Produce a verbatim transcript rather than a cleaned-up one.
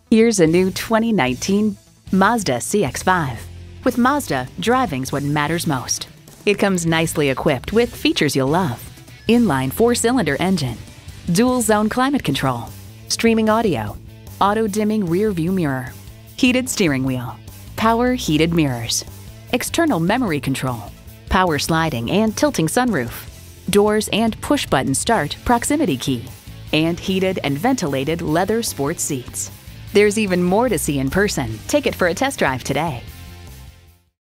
Here's a new twenty nineteen Mazda C X five. With Mazda, driving's what matters most. It comes nicely equipped with features you'll love. Inline four-cylinder engine, dual-zone climate control, streaming audio, auto-dimming rear-view mirror, heated steering wheel, power heated mirrors, external memory control, power sliding and tilting sunroof, doors and push-button start proximity key, and heated and ventilated leather sports seats. There's even more to see in person. Take it for a test drive today.